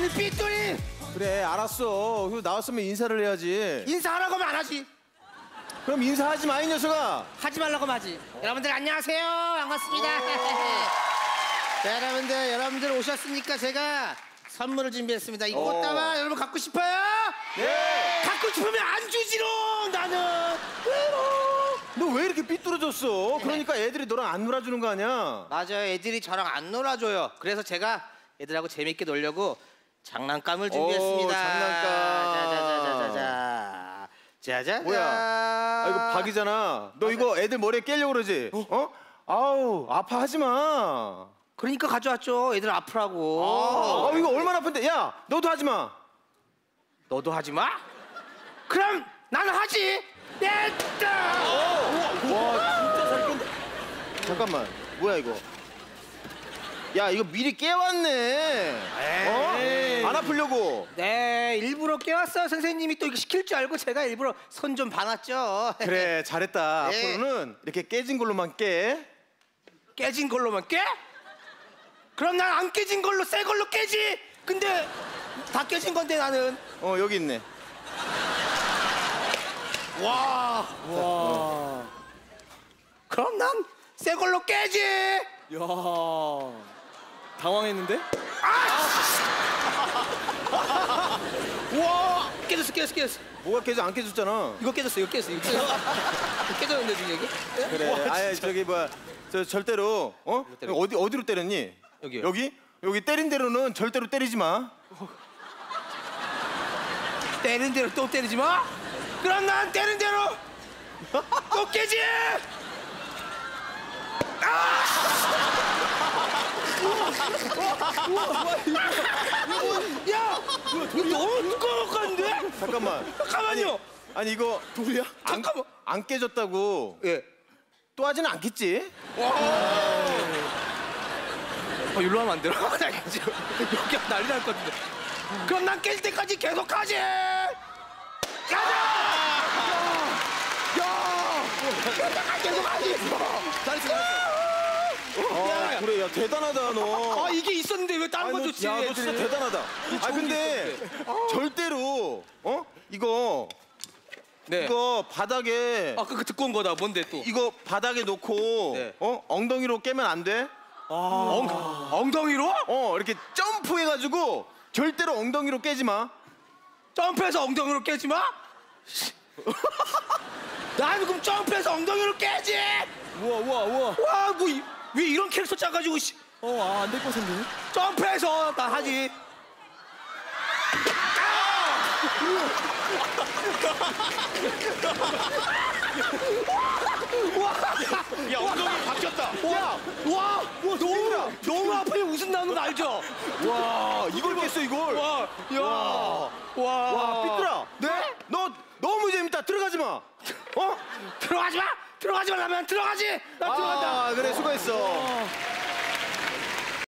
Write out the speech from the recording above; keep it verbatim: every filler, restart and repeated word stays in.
아니 삐뚤이. 그래 알았어. 그리고 나왔으면 인사를 해야지. 인사하라고 하면 안 하지. 그럼 인사하지 마 이 녀석아. 하지 말라고 하지. 여러분들 안녕하세요. 반갑습니다. 자, 여러분들 여러분들 오셨으니까 제가 선물을 준비했습니다. 이거 꽃다발 여러분 갖고 싶어요? 네. 갖고 싶으면 안 주지롱 나는. 너 왜 이렇게 삐뚤어졌어? 그러니까 애들이 너랑 안 놀아주는 거 아니야? 맞아요. 애들이 저랑 안 놀아줘요. 그래서 제가 애들하고 재밌게 놀려고 장난감을 준비했습니다. 오, 장난감. 자자자자자자. 자자자. 뭐야? 아 이거 박이잖아. 너 이거 애들 머리에 깨려고 그러지? 어? 어? 아우 아파하지 마. 그러니까 가져왔죠. 애들 아프라고. 아, 아 이거 얼마나 아픈데? 야 너도 하지 마. 너도 하지 마? 그럼 나는 하지. 됐다. 와 진짜 잘 깬다. 잠깐만 뭐야 이거? 야 이거 미리 깨왔네. 어? 안 아프려고. 네, 일부러 깨웠어요. 선생님이 또 이거 시킬 줄 알고 제가 일부러 손 좀 봐놨죠. 그래 잘했다. 네. 앞으로는 이렇게 깨진 걸로만 깨. 깨진 걸로만 깨? 그럼 난 안 깨진 걸로 새 걸로 깨지. 근데 다 깨진 건데 나는. 어 여기 있네. 와. 와. 그럼 난 새 걸로 깨지. 야. 당황했는데? 와. 깨졌어 깨졌어 깨졌어. 뭐가 깨져 안 깨졌잖아. 이거 깨졌어 이거 깨졌어 이거 깨졌어. 깨졌는데 지금 여기? 그래. 아예 저기 뭐야 저 절대로 어 때려? 어디 어디로 때렸니? 여기요. 여기 여기 때린 대로는 절대로 때리지 마. 때린 대로 또 때리지 마. 그럼 난 때린 대로 또 깨지. 야, 이거 너무 두꺼웠는데? 잠깐만. 잠깐만요. 아니 이거 돌려? 안, 잠깐만. 안 깨졌다고 예. 또 하지는 않겠지? 어, 일로 하면 안 되나? 나 지금 여기 난리 날 것 같은데. 그럼 난 깰 때까지 계속 하지. 가자! 야! 계속 하지. 잘했어, 잘했어. 아, 그래 야 대단하다 너. 아, 이게 있었는데 왜 다른 건 좋지? 야 너 진짜 대단하다. 아 근데 절대로 어 이거 네. 이거 바닥에 아, 그거 듣고 온 거다. 뭔데 또? 이거 바닥에 놓고 네. 어 엉덩이로 깨면 안 돼? 엉, 엉덩이로? 어 이렇게 점프해가지고 절대로 엉덩이로 깨지 마. 점프해서 엉덩이로 깨지 마? 난 그럼 점프해서 엉덩이로 깨지! 우와 우와 우와. 와, 뭐, 이- 왜 이런 캐릭터 짜가지고, 씨. 어, 아, 안 될 것 같은데? 점프해서 나 하지. 야 엉덩이 바뀌었다. 와, 와, 와, 너무, 너무 아프게 웃음 나는 거 알죠? 와 이걸 깼어 이걸. 와, 야, 와, 와 삐뚤아. 네? 너 너무 재밌다. 들어가지 마. 어? 들어가지 마! 들어가지 말라면 들어가지! 나 들어간다! 아 그래 수고했어.